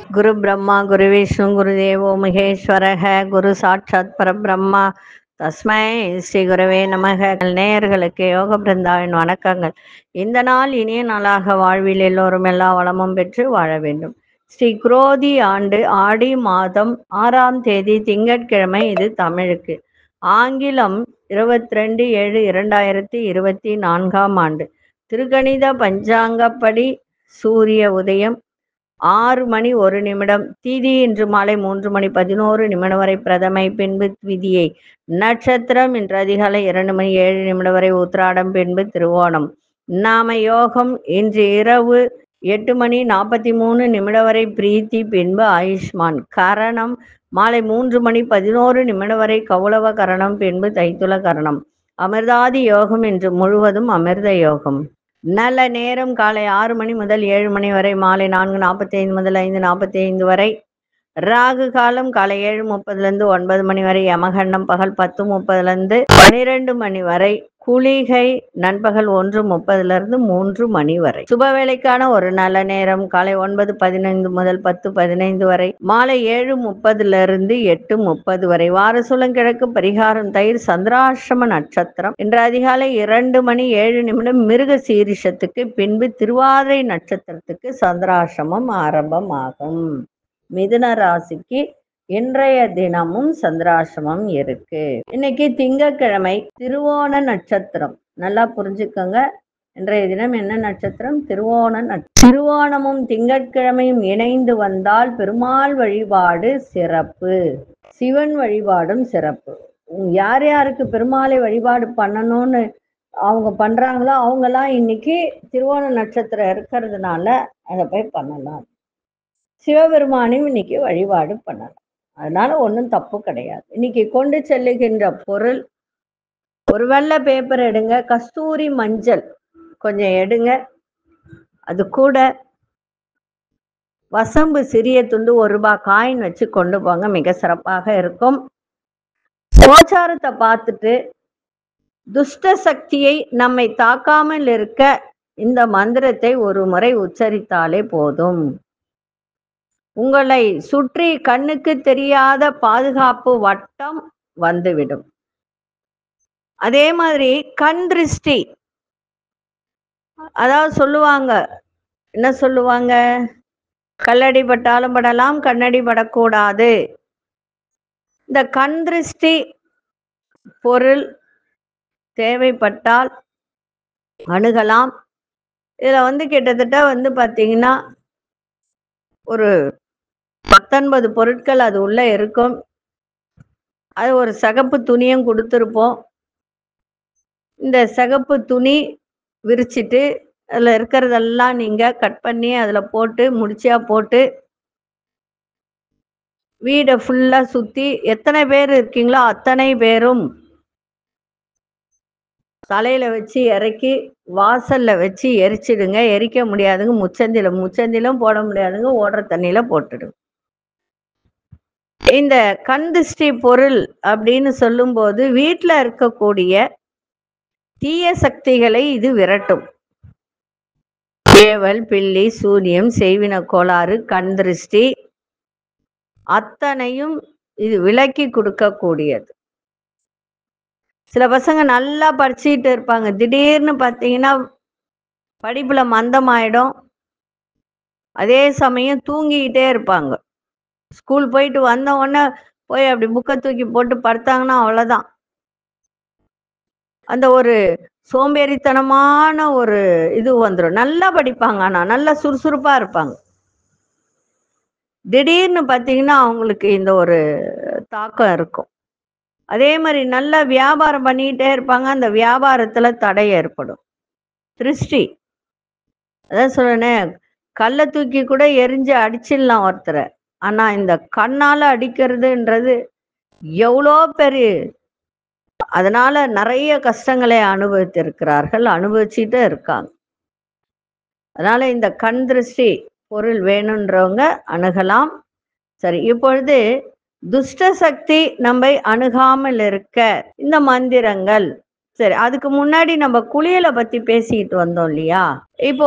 குரு பிரம்மா குரு விஷ்ணு குரு தேவோ மகேஸ்வரக குரு சாட்சாத் பரபிரம்மா தஸ்மை ஸ்ரீ குருவே நமக. நேயர்களுக்கு யோக பிருந்தாவின் வணக்கங்கள். இந்த நாள் இனிய நாளாக வாழ்வில் எல்லோரும் எல்லா வளமும் பெற்று வாழ வேண்டும். ஸ்ரீ குரோதி ஆண்டு ஆடி மாதம் 6ஆம் தேதி திங்கட்கிழமை. இது தமிழுக்கு. ஆங்கிலம் 22/7/2024 ஆண்டு. திருக்கணித பஞ்சாங்கப்படி சூரிய உதயம் 6 மணி 1 நிமிடம். திதி இன்று மாலை 3 மணி 11 நிமிடம் வரை பிரதமை, பின்பு விதியை. நட்சத்திரம் இன்று அதிகாலை 2 மணி 7 நிமிடம் வரை உத்திராடம், பின்பு திருவோணம். நாம யோகம் இன்று இரவு 8 மணி 43 நிமிடம் வரை பிரீத்தி, பின்பு ஆயுஷ்மான். கரணம் மாலை 3 மணி 11 நிமிடம் வரை கௌளவ கரணம், பின்பு தைத்துல கரணம். அமிர்தாதி யோகம் இன்று முழுவதும் அமிர்த யோகம். நல்ல நேரம் காலை 6 மணி முதல் 7 மணி வரை, மாலை 4:45 முதல் 5:45 வரை. ராகு காலம் காலை 7:30 9 மணி வரை. யமகண்டம் பகல் 10:30 12 மணி வரை. குளிகை நண்பகல் 1:30 3 மணி வரை. சுபவேளைக்கான ஒரு நல்ல நேரம் காலை 9:15 முதல் 10:15 வரை, மாலை 7:30 8:30 வரை. வாரசூலம் கிழக்கு. பரிகாரம் தயிர். சந்திராஷ்டம நட்சத்திரம் இன்று அதிகாலை 2 மணி 7 நிமிடம் மிருக சீரிஷத்துக்கு, பின்பு திருவாதிரை நட்சத்திரத்துக்கு சந்திராஷ்டமம் ஆரம்பமாகும். மிதுன ராசிக்கு இன்றைய தினமும் சந்திராசிரமம் இருக்கு. இன்னைக்கு திங்கட்கிழமை, திருவோண நட்சத்திரம். நல்லா புரிஞ்சுக்கோங்க. இன்றைய தினம் என்ன நட்சத்திரம்? திருவோண நட்சத்திரம். திருவோணமும் திங்கட்கிழமையும் இணைந்து வந்தால் பெருமாள் வழிபாடு சிறப்பு, சிவன் வழிபாடும் சிறப்பு. யார் யாருக்கு பெருமாளை வழிபாடு பண்ணணும்னு அவங்க பண்றாங்களோ அவங்கெல்லாம் இன்னைக்கு திருவோண நட்சத்திரம் இருக்கிறதுனால அதை போய் பண்ணலாம். சிவபெருமானையும் இன்னைக்கு வழிபாடு பண்ணலாம். அதனால ஒன்றும் தப்பு கிடையாது. இன்னைக்கு கொண்டு செல்லுகின்ற பொருள், ஒரு வெள்ளை பேப்பர் எடுங்க, கஸ்தூரி மஞ்சள் கொஞ்சம் எடுங்க, அது கூட வசம்பு சிறிய துண்டு 1 ரூபாய் காயின் வச்சு கொண்டு போங்க. மிக சிறப்பாக இருக்கும். கோச்சாரத்தை பார்த்துட்டு துஷ்ட சக்தியை நம்மை தாக்காமல் இருக்க இந்த மந்திரத்தை ஒரு முறை உச்சரித்தாலே போதும். உங்களை சுற்றி கண்ணுக்கு தெரியாத பாதுகாப்பு வட்டம் வந்துவிடும். அதே மாதிரி கண் திருஷ்டி, அதாவது சொல்லுவாங்க, என்ன சொல்லுவாங்க, கல்லடி பட்டாலும் படலாம், கண்ணடி படக்கூடாது. இந்த கண் திருஷ்டி பொருள் தேவைப்பட்டால் அணுகலாம். இதுல கிட்டத்தட்ட பார்த்தீங்கன்னா ஒரு 19 பொருட்கள் அது உள்ள இருக்கும். அது ஒரு சிகப்பு துணியும் கொடுத்துருப்போம். இந்த சிகப்பு துணி விரிச்சிட்டு அதில் இருக்கிறதெல்லாம் நீங்கள் கட் பண்ணி அதில் போட்டு முடிச்சியா போட்டு வீடை ஃபுல்லாக சுற்றி, எத்தனை பேர் இருக்கீங்களோ அத்தனை பேரும் தலையில வச்சு இறக்கி வாசல்ல வச்சு எரிச்சிடுங்க. எரிக்க முடியாதுங்க, முச்சந்திலும் போட முடியாதுங்க, ஓடுற தண்ணியில போட்டுடுங்க. இந்த கண் திருஷ்டி பொருள் அப்படின்னு சொல்லும்போது வீட்டில் இருக்கக்கூடிய தீய சக்திகளை இது விரட்டும். ஏவல், பில்லி, சூனியம், செய்வின கோளாறு, கண் திருஷ்டி அத்தனையும் இது விலக்கி கொடுக்கக்கூடியது. சில பசங்க நல்லா படிச்சுட்டு இருப்பாங்க, திடீர்னு பார்த்தீங்கன்னா படிப்புல மந்தமாயிடும். அதே சமயம் தூங்கிக்கிட்டே இருப்பாங்க. ஸ்கூல் போயிட்டு வந்த உடனே போய் அப்படி புக்கை தூக்கி போட்டு படுத்தாங்கன்னா அவ்வளோதான். அந்த ஒரு சோம்பேறித்தனமான ஒரு இது வந்துடும். நல்லா படிப்பாங்க, ஆனால் நல்லா சுறுசுறுப்பா இருப்பாங்க. திடீர்னு பார்த்தீங்கன்னா அவங்களுக்கு இந்த ஒரு தாக்கம் இருக்கும். அதே மாதிரி நல்லா வியாபாரம் பண்ணிக்கிட்டே இருப்பாங்க, அந்த வியாபாரத்துல தடை ஏற்படும். திருஷ்டி, அதான் சொல்றேன், கல்லை தூக்கி கூட எரிஞ்சு அடிச்சிடலாம் ஒருத்தரை. ஆனா இந்த கண்ணால அடிக்கிறதுன்றது எவ்வளோ பெரிய, அதனால நிறைய கஷ்டங்களை அனுபவித்திருக்கிறார்கள், அனுபவிச்சுட்டு இருக்காங்க. அதனால இந்த கண் திருஷ்டி பொருள் வேணுன்றவங்க அணுகலாம். சரி, இப்பொழுது துஷ்ட சக்தி நம்மை அணுகாமல் இருக்க இந்த மந்திரங்கள் சரி, அதுக்கு முன்னாடி நம்ம குளியலை பத்தி பேசிட்டு வந்தோம் இல்லையா? இப்போ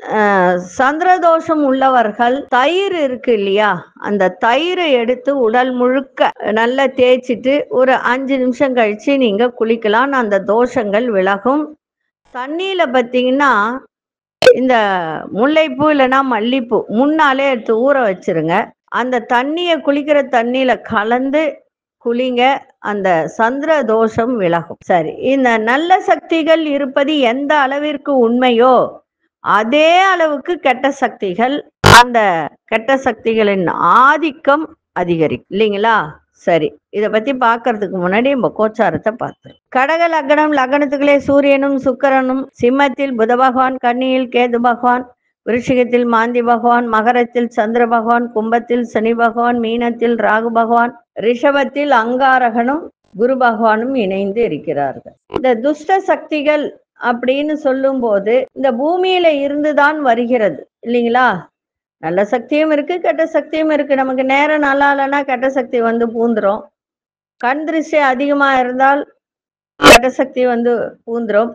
சந்திரதோஷம் உள்ளவர்கள் தயிர் இருக்கு இல்லையா, அந்த தயிரை எடுத்து உடல் முழுக்க நல்லா தேய்ச்சிட்டு ஒரு 5 நிமிஷம் கழிச்சு நீங்க குளிக்கலாம். அந்த தோஷங்கள் விலகும். தண்ணியில பார்த்தீங்கன்னா இந்த முல்லைப்பூ இல்லைன்னா மல்லிப்பூ முன்னாலே எடுத்து ஊற வச்சிருங்க. அந்த தண்ணியை குளிக்கிற தண்ணியில கலந்து குளிங்க. அந்த சந்திர தோஷம் விலகும். சரி, இந்த நல்ல சக்திகள் இருப்பது எந்த அளவிற்கு உண்மையோ அதே அளவுக்கு கெட்ட சக்திகள், அந்த கெட்ட சக்திகளின் ஆதிக்கம் அதிகரிக்கும் இல்லைங்களா? சரி, இத பத்தி பார்க்கறதுக்கு முன்னாடி நம்ம கோச்சாரத்தை பார்த்தோம். கடக லக்னம், லக்னத்துக்குள்ளே சூரியனும் சுக்கிரனும், சிம்மத்தில் புத பகவான், கன்னியில் கேது பகவான், விருச்சிகத்தில் மாந்தி பகவான், மகரத்தில் சந்திர பகவான், கும்பத்தில் சனி பகவான், மீனத்தில் ராகு பகவான், ரிஷபத்தில் அங்காரகனும் குரு பகவானும் இணைந்து இருக்கிறார்கள். இந்த துஷ்ட சக்திகள் அப்படின்னு சொல்லும் போது இந்த பூமியில இருந்துதான் வருகிறது இல்லைங்களா? நல்ல சக்தியும் இருக்கு, கெட்ட சக்தியும் இருக்கு. நமக்கு நேரம் நல்லா இல்லைன்னா கெட்ட சக்தி வந்து பூந்துரும். கண் திருஷ்டி அதிகமா இருந்தால் கெட்ட சக்தி வந்து பூந்துரும்.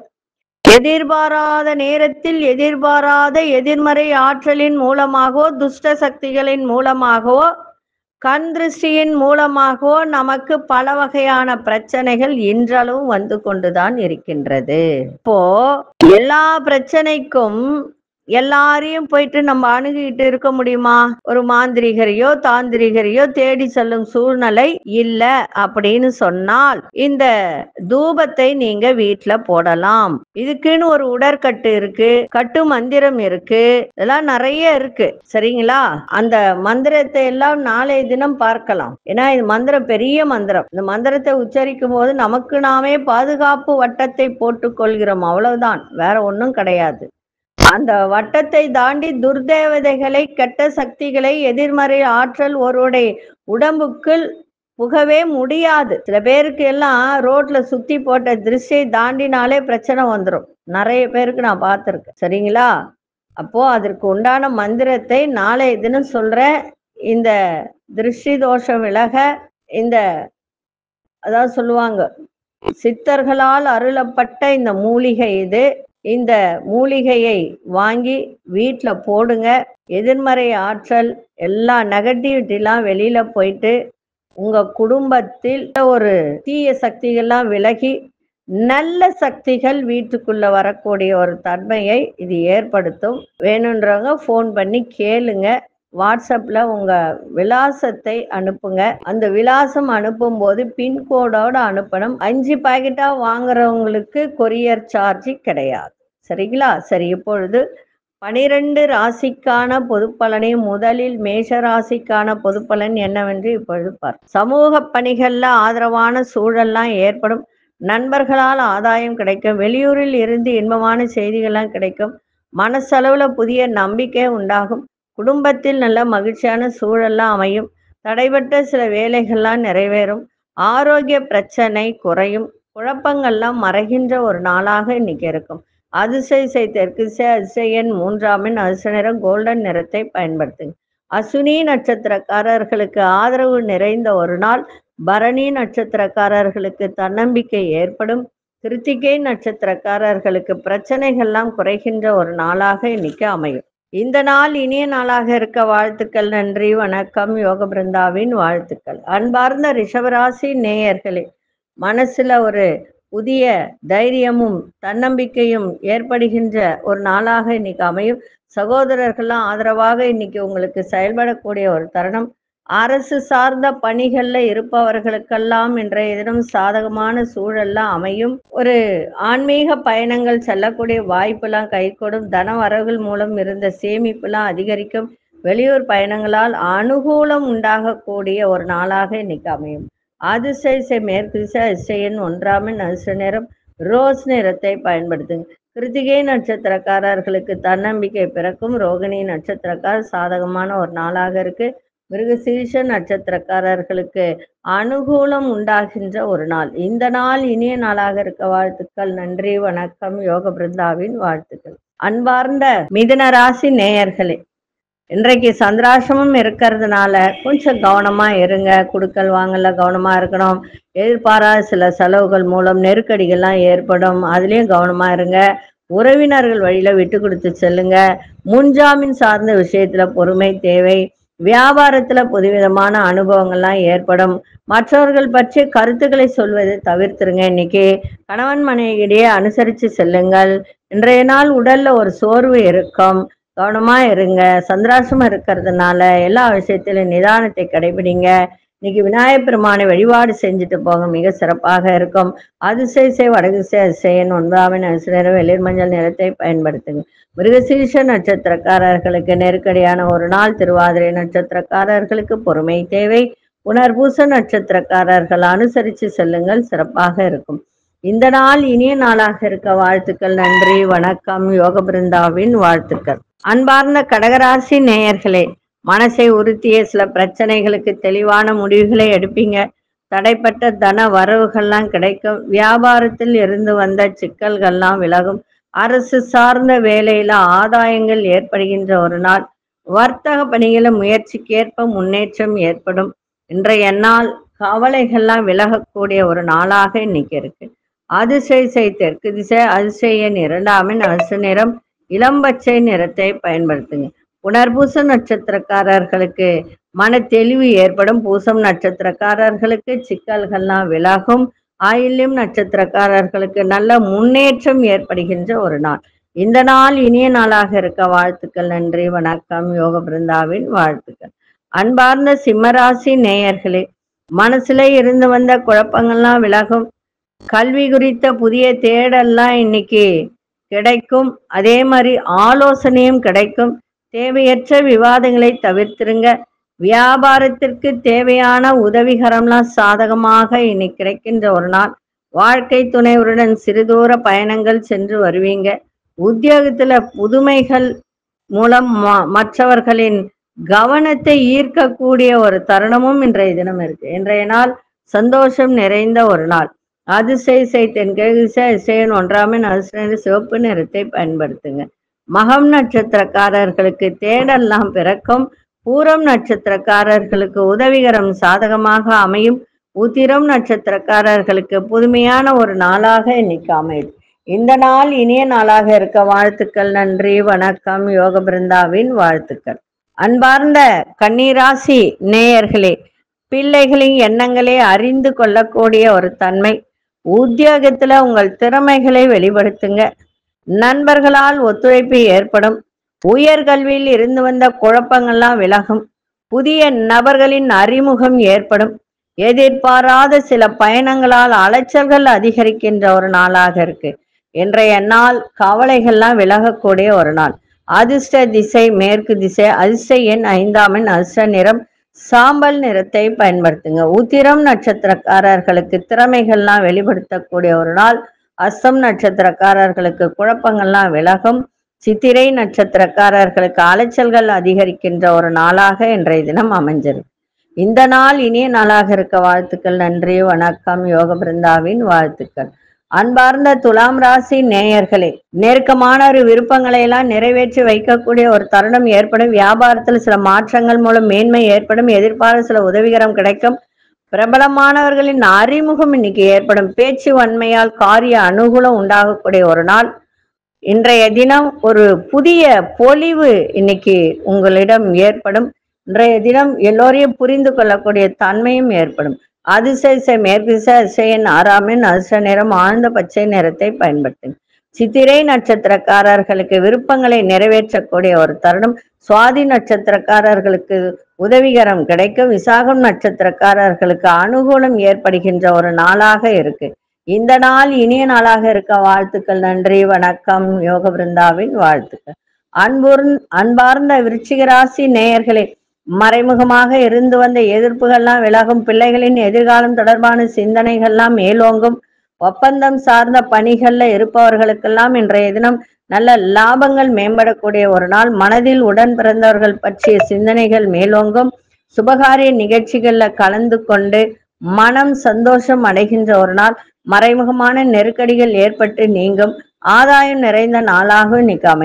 எதிர்பாராத நேரத்தில் எதிர்பாராத எதிர்மறை ஆற்றலின் மூலமாகவோ துஷ்ட சக்திகளின் மூலமாகவோ கண் திருஷ்டியின் மூலமாகவோ நமக்கு பல வகையான பிரச்சனைகள் இன்றளவும் வந்து கொண்டுதான் இருக்கின்றது. இப்போ எல்லா பிரச்சனைக்கும் எல்லாரையும் போயிட்டு நம்ம அணுகிட்டு இருக்க முடியுமா? ஒரு மாந்திரிகரையோ தாந்திரிகரையோ தேடி செல்லும் சூழ்நிலை இல்ல அப்படின்னு சொன்னால் இந்த தூபத்தை நீங்க வீட்டுல போடலாம். இதுக்குன்னு ஒரு உடற்கட்டு இருக்கு, கட்டு மந்திரம் இருக்கு, இதெல்லாம் நிறைய இருக்கு. சரிங்களா? அந்த மந்திரத்தை எல்லாம் நாளைய தினம் பார்க்கலாம். ஏன்னா இது மந்திரம் பெரிய மந்திரம். இந்த மந்திரத்தை உச்சரிக்கும் போது நமக்கு நாமே பாதுகாப்பு வட்டத்தை போட்டுக் கொள்கிறோம், அவ்வளவுதான், வேற ஒண்ணும் கிடையாது. அந்த வட்டத்தை தாண்டி துர்தேவதைகளை, கெட்ட சக்திகளை, எதிர்மறை ஆற்றல் ஒருவருடைய உடம்புக்குள் புகவே முடியாது. சில பேருக்கு எல்லாம் ரோட்ல சுத்தி போட்ட திருஷ்டியை தாண்டினாலே பிரச்சனை வந்துடும். நிறைய பேருக்கு நான் பார்த்துருக்கேன். சரிங்களா? அப்போ அதற்கு உண்டான மந்திரத்தை நாளைய தினம் சொல்றேன். இந்த திருஷ்டி தோஷம் விலக இந்த அதாவது சொல்லுவாங்க, சித்தர்களால் அருளப்பட்ட இந்த மூலிகை இது. இந்த மூலிகையை வாங்கி வீட்டுல போடுங்க. எதிர்மறை ஆற்றல் எல்லா நெகட்டிவிட்டிலாம் வெளியில போயிட்டு உங்க குடும்பத்தில் ஒரு தீய சக்திகள்லாம் விலகி நல்ல சக்திகள் வீட்டுக்குள்ள வரக்கூடிய ஒரு தன்மையை இது ஏற்படுத்தும். வேணுன்றவங்க ஃபோன் பண்ணி கேளுங்க. வாட்ஸ்அப்ல உங்க விலாசத்தை அனுப்புங்க. அந்த விலாசம் அனுப்பும் போது பின்கோடோட அனுப்பணும். 5 பாக்கெட்டா வாங்குறவங்களுக்கு கொரியர் சார்ஜ் கிடையாது. சரிங்களா? சரி, இப்பொழுது 12 ராசிக்கான பொதுப்பலனை முதலில் மேஷ ராசிக்கான பொதுப்பலன் என்னவென்று இப்பொழுது பார்ப்போம். சமூக பணிகள்ல ஆதரவான சூழல்லாம் ஏற்படும். நண்பர்களால் ஆதாயம் கிடைக்கும். வெளியூரில் இருந்து இன்பமான செய்திகள்லாம் கிடைக்கும். மனசளவுல புதிய நம்பிக்கை உண்டாகும். குடும்பத்தில் நல்ல மகிழ்ச்சியான சூழல்லாம் அமையும். தடைபட்ட சில வேலைகள்லாம் நிறைவேறும். ஆரோக்கிய பிரச்சனை குறையும். குழப்பங்கள்லாம் மறைகின்ற ஒரு நாளாக இன்னைக்கு இருக்கும். அதிசய தெற்கு அதிசயன் 3 அதிர்ஷ்ட நிறம் கோல்டன் நிறத்தை பயன்படுத்துங்க. அசுனி நட்சத்திரக்காரர்களுக்கு ஆதரவு நிறைந்த ஒரு நாள். பரணி நட்சத்திரக்காரர்களுக்கு தன்னம்பிக்கை ஏற்படும். கிருத்திகை நட்சத்திரக்காரர்களுக்கு பிரச்சனைகள்லாம் குறைகின்ற ஒரு நாளாக இன்னைக்கு அமையும். இந்த நாள் இனிய நாளாக இருக்க வாழ்த்துக்கள். நன்றி, வணக்கம். யோக பிருந்தாவின் வாழ்த்துக்கள். அன்பார்ந்த ரிஷபராசி நேயர்களே, மனசுல ஒரு புதிய தைரியமும் தன்னம்பிக்கையும் ஏற்படுகின்ற ஒரு நாளாக இன்னைக்கு அமையும். சகோதரர்கள்லாம் ஆதரவாக இன்னைக்கு உங்களுக்கு செயல்படக்கூடிய ஒரு தருணம். அரசு சார்ந்த பணிகள்ல இருப்பவர்களுக்கெல்லாம் இன்றைய தினம் சாதகமான சூழல்லாம் அமையும். ஒரு ஆன்மீக பயணங்கள் செல்லக்கூடிய வாய்ப்பெல்லாம் கைகூடும். தன வரவுகள் மூலம் இருந்த சேமிப்புலாம் அதிகரிக்கும். வெளியூர் பயணங்களால் அனுகூலம் உண்டாகக்கூடிய ஒரு நாளாக இன்னைக்கு அமையும். அதிசய மேற்கு திசை அதிசயன் 1 அதிர்ஷ்ட நிறம் ரோஸ் நிறத்தை பயன்படுத்துங்க. கிருத்திகை நட்சத்திரக்காரர்களுக்கு தன்னம்பிக்கை பிறக்கும். ரோகிணி நட்சத்திரக்கார் சாதகமான ஒரு நாளாக இருக்கு. மிருகசீரிஷ நட்சத்திரக்காரர்களுக்கு அனுகூலம் உண்டாகின்ற ஒரு நாள். இந்த நாள் இனிய நாளாக இருக்க வாழ்த்துக்கள். நன்றி, வணக்கம். யோக பிருந்தாவின் வாழ்த்துக்கள். அன்பார்ந்த மிதுன ராசி நேயர்களே, இன்றைக்கு சந்திராசிரமம் இருக்கிறதுனால கொஞ்சம் கவனமா இருங்க. குடுக்கல் வாங்கல கவனமா இருக்கணும். எதிர்பாராத சில செலவுகள் மூலம் நெருக்கடிகள்லாம் ஏற்படும். அதுலயும் கவனமா இருங்க. உறவினர்கள் வழியில விட்டு கொடுத்து செல்லுங்க. முன்ஜாமீன் சார்ந்த விஷயத்துல பொறுமை தேவை. வியாபாரத்துல புதுவிதமான அனுபவங்கள்லாம் ஏற்படும். மற்றவர்கள் பற்றி கருத்துக்களை சொல்வதை தவிர்த்துருங்க. இன்னைக்கு கணவன் மனைவியிடையே அனுசரித்து செல்லுங்கள். இன்றைய நாள் உடல்ல ஒரு சோர்வு இருக்கும். கவனமா இருங்க. சந்திராசிரமம் இருக்கிறதுனால எல்லா விஷயத்திலும் நிதானத்தை கடைபிடிங்க. இன்னைக்கு விநாயகப் பெருமானை வழிபாடு செஞ்சுட்டு போங்க, மிக சிறப்பாக இருக்கும். அதிசய வடதிசை அதிசயன் 9ஆம் நிறம் வெளிர் மஞ்சள் நிறத்தை பயன்படுத்துங்க. மிருகசீரிஷ நட்சத்திரக்காரர்களுக்கு நெருக்கடியான ஒரு நாள். திருவாதிரை நட்சத்திரக்காரர்களுக்கு பொறுமை தேவை. புனர்பூச நட்சத்திரக்காரர்கள் அனுசரித்து செல்லுங்கள், சிறப்பாக இருக்கும். இந்த நாள் இனிய நாளாக இருக்க வாழ்த்துக்கள். நன்றி, வணக்கம். யோக பிருந்தாவின் வாழ்த்துக்கள். அன்பார்ந்த கடகராசி நேயர்களே, மனசை உறுத்திய சில பிரச்சனைகளுக்கு தெளிவான முடிவுகளை எடுப்பீங்க. தடைப்பட்ட தன வரவுகள்லாம் கிடைக்கும். வியாபாரத்தில் இருந்து வந்த சிக்கல்கள்லாம் விலகும். அரசு சார்ந்த வேலையில ஆதாயங்கள் ஏற்படுகின்ற ஒரு நாள். வர்த்தக பணிகள முயற்சிக்கேற்ப முன்னேற்றம் ஏற்படும். இன்றைய நாள் கவலைகள்லாம் விலகக்கூடிய ஒரு நாளாக இன்னைக்கு இருக்கு. அதிசய தெற்கு திசை. அதிசய எண் 2ஆம் எண் அரசு நிறம் இளம்பச்சை நிறத்தை பயன்படுத்துங்க. புனர்பூச நட்சத்திரக்காரர்களுக்கு மன தெளிவு ஏற்படும். பூசம் நட்சத்திரக்காரர்களுக்கு சிக்கல்கள்லாம் விலகும். ஆயில்யம் நட்சத்திரக்காரர்களுக்கு நல்ல முன்னேற்றம் ஏற்படுகின்ற ஒரு நாள். இந்த நாள் இனிய நாளாக இருக்க வாழ்த்துக்கள். நன்றி, வணக்கம். யோக பிருந்தாவின் வாழ்த்துக்கள். அன்பார்ந்த சிம்மராசி நேயர்களே, மனசுல இருந்து வந்த குழப்பங்கள்லாம் விலகும். கல்வி குறித்த புதிய தேடல்லாம் இன்னைக்கு கிடைக்கும். அதே மாதிரி ஆலோசனையும் கிடைக்கும். தேவையற்ற விவாதங்களை தவிர்த்துருங்க. வியாபாரத்திற்கு தேவையான உதவிகரம்லாம் சாதகமாக இன்னைக்கு கிடைக்கின்ற ஒரு நாள். வாழ்க்கை துணைவருடன் சிறுதூர பயணங்கள் சென்று வருவீங்க. உத்தியோகத்துல புதுமைகள் மூலம் மற்றவர்களின் கவனத்தை ஈர்க்கக்கூடிய ஒரு தருணமும் இன்றைய தினம் இருக்கு. இன்றைய நாள் சந்தோஷம் நிறைந்த ஒரு நாள். அதிசய தென்கிழக்கு திசை. அதிசயன் 1ஆம் எண் அதிசய சிவப்பு நிறத்தை பயன்படுத்துங்க. மகம் நட்சத்திரக்காரர்களுக்கு தேடல்லாம் பிறக்கும். பூரம் நட்சத்திரக்காரர்களுக்கு உதவிகரம் சாதகமாக அமையும். உத்திரம் நட்சத்திரக்காரர்களுக்கு புதுமையான ஒரு நாளாக இன்னைக்கு அமையும். இந்த நாள் இனிய நாளாக இருக்க வாழ்த்துக்கள். நன்றி, வணக்கம். யோக பிருந்தாவின் வாழ்த்துக்கள். அன்பார்ந்த கன்னிராசி நேயர்களே, பிள்ளைகளின் எண்ணங்களை அறிந்து கொள்ளக்கூடிய ஒரு தன்மை. உத்தியோகத்துல உங்கள் திறமைகளை வெளிப்படுத்துங்க. நண்பர்களால் ஒத்துழைப்பு ஏற்படும். உயர்கல்வியில் இருந்து வந்த குழப்பங்கள்லாம் விலகும். புதிய நபர்களின் அறிமுகம் ஏற்படும். எதிர்பாராத சில பயணங்களால் அலைச்சல்கள் அதிகரிக்கின்ற ஒரு நாளாக இருக்கு. இன்றைய நாள் கவலைகள்லாம் விலகக்கூடிய ஒரு நாள். அதிர்ஷ்ட திசை மேற்கு திசை. அதிர்ஷ்ட எண் 5ஆம் எண் அதிர்ஷ்ட நிறம் சாம்பல் நிறத்தை பயன்படுத்துங்க. உத்திரம் நட்சத்திரக்காரர்களுக்கு திறமைகள்லாம் வெளிப்படுத்தக்கூடிய ஒரு நாள். அஸ்தம் நட்சத்திரக்காரர்களுக்கு குழப்பங்கள்லாம் விலகும். சித்திரை நட்சத்திரக்காரர்களுக்கு அலைச்சல்கள் அதிகரிக்கின்ற ஒரு நாளாக இன்றைய தினம் அமைஞ்சிருக்கு. இந்த நாள் இனிய நாளாக இருக்க வாழ்த்துக்கள். நன்றி, வணக்கம். யோக பிருந்தாவின் வாழ்த்துக்கள். அன்பார்ந்த துலாம் ராசி நேயர்களே, நெருக்கமான ஒரு விருப்பங்களை எல்லாம் நிறைவேற்றி வைக்கக்கூடிய ஒரு தருணம் ஏற்படும். வியாபாரத்தில் சில மாற்றங்கள் மூலம் மேன்மை ஏற்படும். எதிர்பார்த்த சில உதவிகரம் கிடைக்கும். பிரபலமானவர்களின் அறிமுகம் இன்னைக்கு ஏற்படும். பேச்சு வன்மையால் காரிய அனுகூலம் உண்டாகக்கூடிய ஒரு நாள். இன்றைய தினம் ஒரு புதிய பொலிவு இன்னைக்கு உங்களிடம் ஏற்படும். இன்றைய தினம் எல்லோரையும் புரிந்து கொள்ளக்கூடிய தன்மையும் ஏற்படும். அதிசய மேற்கு திசை. அதிசயன் 6ஆம் எண் அதிர்ஷ்ட நிறம் ஆழ்ந்த பச்சை நிறத்தை பயன்படுத்தும். சித்திரை நட்சத்திரக்காரர்களுக்கு விருப்பங்களை நிறைவேற்றக்கூடிய ஒரு தருணம். சுவாதி நட்சத்திரக்காரர்களுக்கு உதவிகரம் கிடைக்கும். விசாகம் நட்சத்திரக்காரர்களுக்கு அனுகூலம் ஏற்படுகின்ற ஒரு நாளாக இருக்கு. இந்த நாள் இனிய நாளாக இருக்க வாழ்த்துக்கள். நன்றி, வணக்கம். யோக பிருந்தாவின் வாழ்த்துக்கள். அன்பார்ந்த விருச்சிகராசி நேயர்களே, மறைமுகமாக இருந்து வந்த எதிர்ப்புகள்லாம் விலகும். பிள்ளைகளின் எதிர்காலம் தொடர்பான சிந்தனைகள்லாம் மேலோங்கும். ஒப்பந்தம் சார்ந்த பணிகள்ல இருப்பவர்களுக்கெல்லாம் இன்றைய தினம் நல்ல லாபங்கள் மேம்படக்கூடிய ஒரு நாள். மனதில் உடன் பிறந்தவர்கள் பற்றிய சிந்தனைகள் மேலோங்கும். சுபகாரிய நிகழ்ச்சிகள்ல கலந்து கொண்டு மனம் சந்தோஷம் அடைகின்ற ஒரு நாள். மறைமுகமான நெருக்கடிகள் ஏற்பட்டு நீங்கும். ஆதாயம் நிறைந்த நாளாக இன்னைக்கு அமையும்.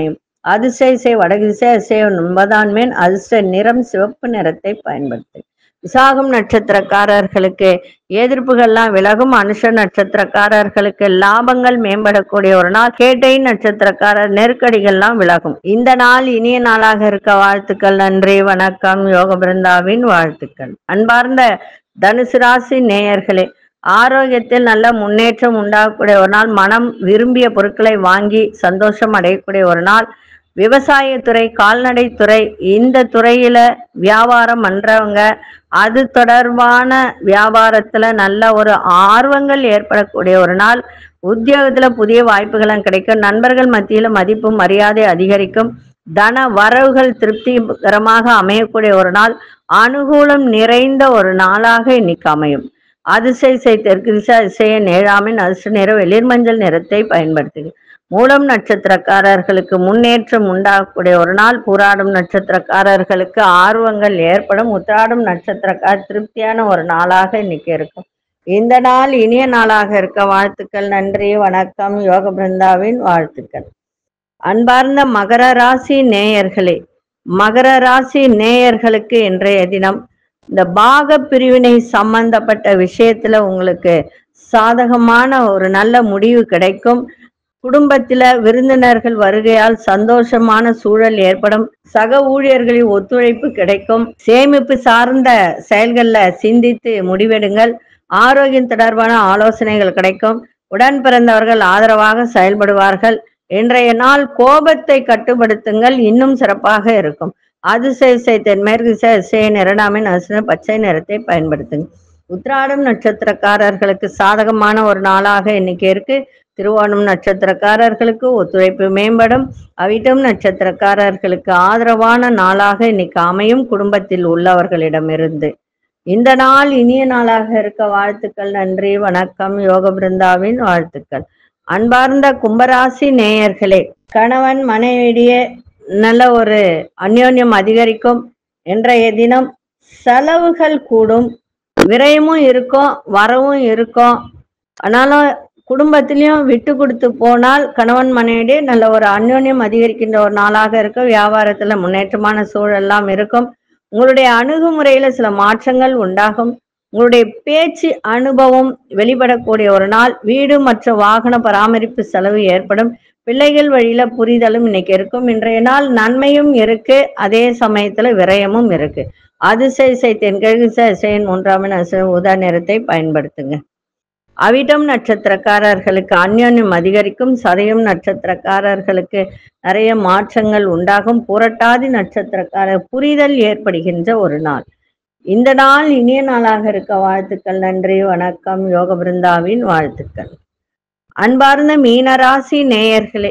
அதிர்ஷ்ட இசை வடதிசை, அதிசயம் 9 மேன், அதிர்ஷ்ட நிறம் சிவப்பு நிறத்தை பயன்படுத்து. விசாகம் நட்சத்திரக்காரர்களுக்கு எதிர்ப்புகள்லாம் விலகும். அனுஷ நட்சத்திரக்காரர்களுக்கு லாபங்கள் மேம்படக்கூடிய ஒரு நாள். கேட்டை நட்சத்திரக்காரர் நெருக்கடிகள்லாம் விலகும். இந்த நாள் இனிய நாளாக இருக்க வாழ்த்துக்கள். நன்றி, வணக்கம். யோக பிருந்தாவின் வாழ்த்துக்கள். அன்பார்ந்த தனுசு ராசி நேயர்களே, ஆரோக்கியத்தில் நல்ல முன்னேற்றம் உண்டாகக்கூடிய ஒரு நாள். மனம் விரும்பிய பொருட்களை வாங்கி சந்தோஷம் அடையக்கூடிய ஒரு நாள். விவசாயத்துறை, கால்நடைத்துறை, இந்த துறையில வியாபாரம் பண்றவங்க, அது தொடர்பான வியாபாரத்துல நல்ல ஒரு ஆர்வங்கள் ஏற்படக்கூடிய ஒரு நாள். உத்தியோகத்துல புதிய வாய்ப்புகளும் கிடைக்கும். நண்பர்கள் மத்தியில மதிப்பு மரியாதை அதிகரிக்கும். தன வரவுகள் திருப்திகரமாக அமையக்கூடிய ஒரு நாள். அனுகூலம் நிறைந்த ஒரு நாளாக இன்னைக்கு அமையும். அதிசய இசை தெற்கு திசை, அதிசய 7 அதிர்ஷ்ட நிறம் வெளிர் மஞ்சள் நிறத்தை பயன்படுத்துக. மூலம் நட்சத்திரக்காரர்களுக்கு முன்னேற்றம் உண்டாகக்கூடிய ஒரு நாள். பூராடும் நட்சத்திரக்காரர்களுக்கு ஆர்வங்கள் ஏற்படும். உத்திராடும் நட்சத்திரக்காரர் திருப்தியான ஒரு நாளாக இன்னைக்கு இருக்கும். இந்த நாள் இனிய நாளாக இருக்க வாழ்த்துக்கள். நன்றி, வணக்கம். யோக பிருந்தாவின் வாழ்த்துக்கள். அன்பார்ந்த மகர ராசி நேயர்களே, மகர ராசி நேயர்களுக்கு இன்றைய தினம் இந்த பாக பிரிவினை சம்பந்தப்பட்ட விஷயத்துல உங்களுக்கு சாதகமான ஒரு நல்ல முடிவு கிடைக்கும். குடும்பத்தில விருந்தினர்கள் வருகையால் சந்தோஷமான சூழல் ஏற்படும். சக ஊழியர்களின் ஒத்துழைப்பு கிடைக்கும். சேமிப்பு சார்ந்த செயல்கள்ல சிந்தித்து முடிவெடுங்கள். ஆரோக்கியம் தொடர்பான ஆலோசனைகள் கிடைக்கும். உடன் பிறந்தவர்கள் ஆதரவாக செயல்படுவார்கள். இன்றைய நாள் கோபத்தை கட்டுப்படுத்துங்கள், இன்னும் சிறப்பாக இருக்கும். அதிசய இசை தென்மேற்கு திசை, அதிசய நிறனாமின் அதிர்ஷ்ட பச்சை நிறத்தை பயன்படுத்துங்க. உத்திராடம் நட்சத்திரக்காரர்களுக்கு சாதகமான ஒரு நாளாக இன்னைக்கு இருக்கு. திருவோணம் நட்சத்திரக்காரர்களுக்கு ஒத்துழைப்பு மேம்படும். அவிட்டம் நட்சத்திரக்காரர்களுக்கு ஆதரவான நாளாக இன்னைக்கு அமையும் குடும்பத்தில் உள்ளவர்களிடமிருந்து. இந்த நாள் இனிய நாளாக இருக்க வாழ்த்துக்கள். நன்றி, வணக்கம். யோக பிருந்தாவின் வாழ்த்துக்கள். அன்பார்ந்த கும்பராசி நேயர்களே, கணவன் மனைவியிடையே நல்ல ஒரு அந்யோன்யம் அதிகரிக்கும். இன்றைய தினம் செலவுகள் கூடும், விரயமும் இருக்கும், வரவும் இருக்கும். ஆனாலும் குடும்பத்திலையும் விட்டு கொடுத்து போனால் கணவன் மனைவிடையே நல்ல ஒரு அந்யோன்யம் அதிகரிக்கின்ற ஒரு நாளாக இருக்கும். வியாபாரத்துல முன்னேற்றமான சூழல்லாம் இருக்கும். உங்களுடைய அணுகுமுறையில சில மாற்றங்கள் உண்டாகும். உங்களுடைய பேச்சு அனுபவம் வெளிப்படக்கூடிய ஒரு நாள். வீடு மற்றும் வாகன பராமரிப்பு செலவு ஏற்படும். பிள்ளைகள் வழியில புரிதலும் இன்னைக்கு இருக்கும். இன்றைய நாள் நன்மையும் இருக்கு, அதே சமயத்துல விரயமும் இருக்கு. அதிசய இசை தென்கிழக்கு திசை, அதிசயம் 3 அதிசயம் ஊதா நிறத்தை பயன்படுத்துங்க. அவிட்டம் நட்சத்திரக்காரர்களுக்கு அந்யோன்யம் அதிகரிக்கும். சதயம் நட்சத்திரக்காரர்களுக்கு நிறைய மாற்றங்கள் உண்டாகும். புரட்டாதி நட்சத்திரக்காரர் புரிதல் ஏற்படுகின்ற ஒரு நாள். இந்த நாள் இனிய நாளாக இருக்க வாழ்த்துக்கள். நன்றி, வணக்கம். யோக பிருந்தாவின் வாழ்த்துக்கள். அன்பார்ந்த மீனராசி நேயர்களே,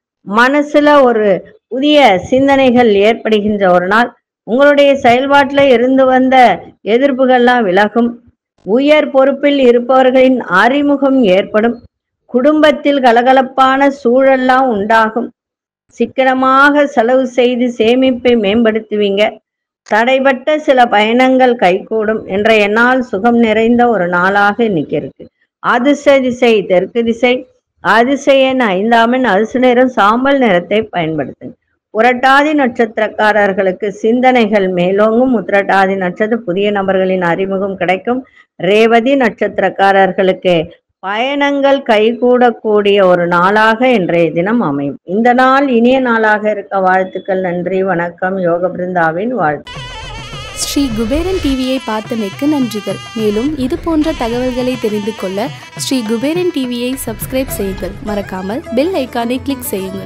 மனசுல ஒரு புதிய சிந்தனைகள் ஏற்படுகின்ற ஒரு நாள். உங்களுடைய செயல்பாட்டுல இருந்து வந்த எதிர்ப்புகள்லாம் விலகும். உயர் பொறுப்பில் இருப்பவர்களின் அறிமுகம் ஏற்படும். குடும்பத்தில் கலகலப்பான சூழல்லாம் உண்டாகும். சிக்கனமாக செலவு செய்து சேமிப்பை மேம்படுத்துவீங்க. தடைபட்ட சில பயணங்கள் கைகூடும். இன்றைய நாள் சுகம் நிறைந்த ஒரு நாளாக இன்னைக்கு இருக்கு. அதிர்ஷ்ட திசை தெற்கு திசை, அதிசயன் 5 அதிர்ஷ்ட நிறம் சாம்பல் நிறத்தை பயன்படுத்துங்க. புரட்டாதி நட்சத்திரக்காரர்களுக்கு சிந்தனைகள் மேலோங்கும். உத்திரட்டாதி நட்சத்திர புதிய நபர்களின் அறிமுகம் கிடைக்கும். ரேவதி நட்சத்திரக்காரர்களுக்கு பயணங்கள் கைகூடக்கூடிய ஒரு நாளாக இன்றைய தினம் அமையும். இந்த நாள் இனிய நாளாக இருக்க வாழ்த்துக்கள். நன்றி, வணக்கம். யோக பிருந்தாவின் வாழ்த்து. ஸ்ரீ குபேரன் டிவியை பார்த்தமைக்கு நன்றிகள். மேலும் இது போன்ற தகவல்களை தெரிந்து கொள்ள ஸ்ரீ குபேரன் டிவியை சப்ஸ்கிரைப் செய்யுங்கள். மறக்காமல் பெல் ஐக்கானை கிளிக் செய்யுங்கள்.